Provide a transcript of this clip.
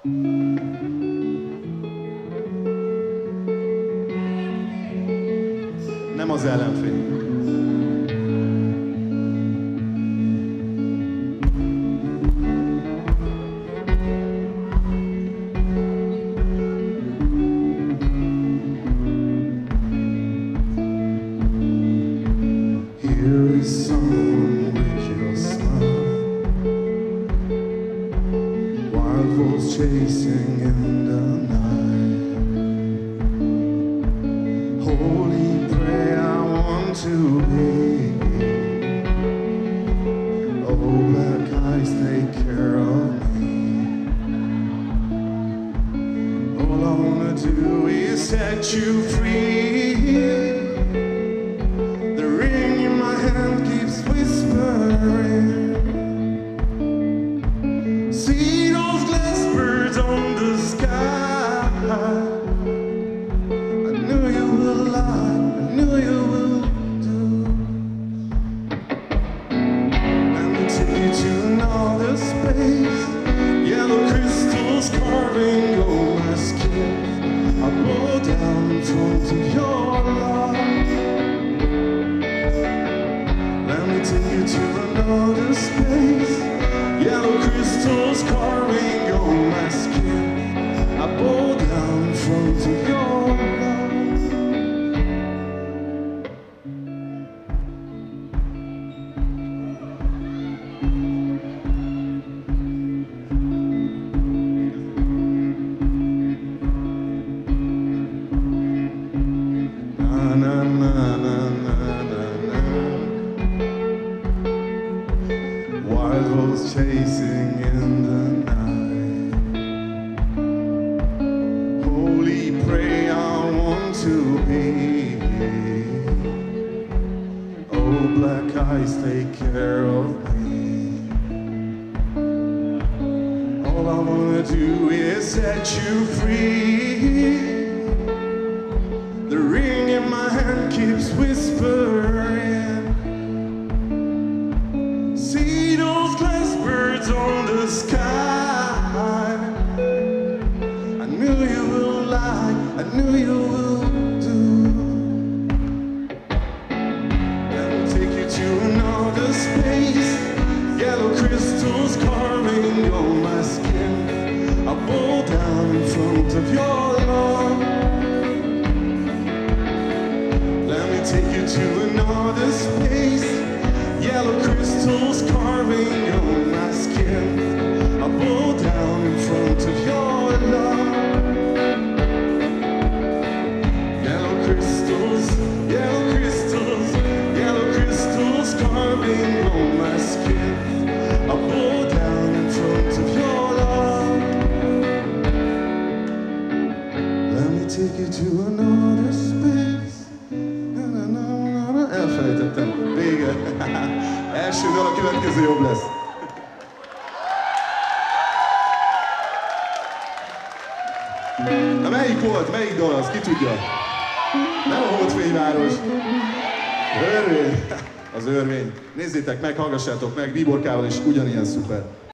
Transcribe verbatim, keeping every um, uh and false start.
Nem az ellenfél. Here is someone with your smile, wild wolves chasing in the night. Holy prayer, I want to be. Oh, black eyes, take care of me. All I wanna do is set you free. Keeps whispering. See those glass birds on the sky. I knew you would lie, I knew you would do. Let me take you to another space. Yellow crystals carving on my skin. I blow down in front of your love. Take you to another space. Yellow crystals carving on my skin. I bow down in front of your love. Na na na na na na. Wild wolves chasing in the night. Holy prey, I want to be. Oh, black eyes, take care of me. All I wanna do is set you free. The ring in my hand keeps whispering. See those glass birds on the sky. I knew you would lie, I knew you would do. Let me take you to another space. Yellow crystals carving on my skin. I bow down in front of your love. Let me take you to another space. Yellow crystals carving on my skin. I bow down in front of your love. Yellow crystals, yellow crystals, yellow crystals carving on my skin. I bow down in front of your love. Let me take you to another space. Na, na, na, na, na. Elfelejtettem. Vége. Első dal, a következő jobb lesz. Na melyik volt? Melyik dal az? Ki tudja? Nem a Holdfényváros. Örvény. Az Örvény. Nézzétek meg, hallgassátok meg, Bíborkával is ugyanilyen szuper.